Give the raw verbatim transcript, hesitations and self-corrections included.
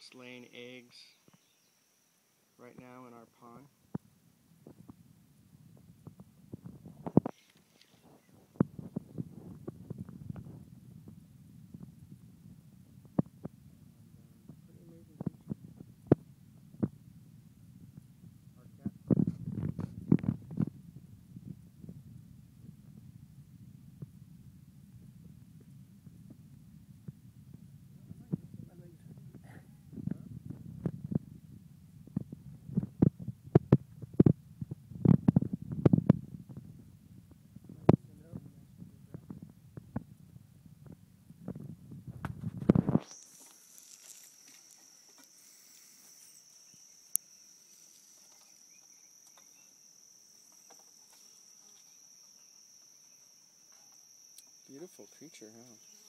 It's laying eggs right now in our pond. Pretty amazing creature. Our cat. Beautiful creature, huh?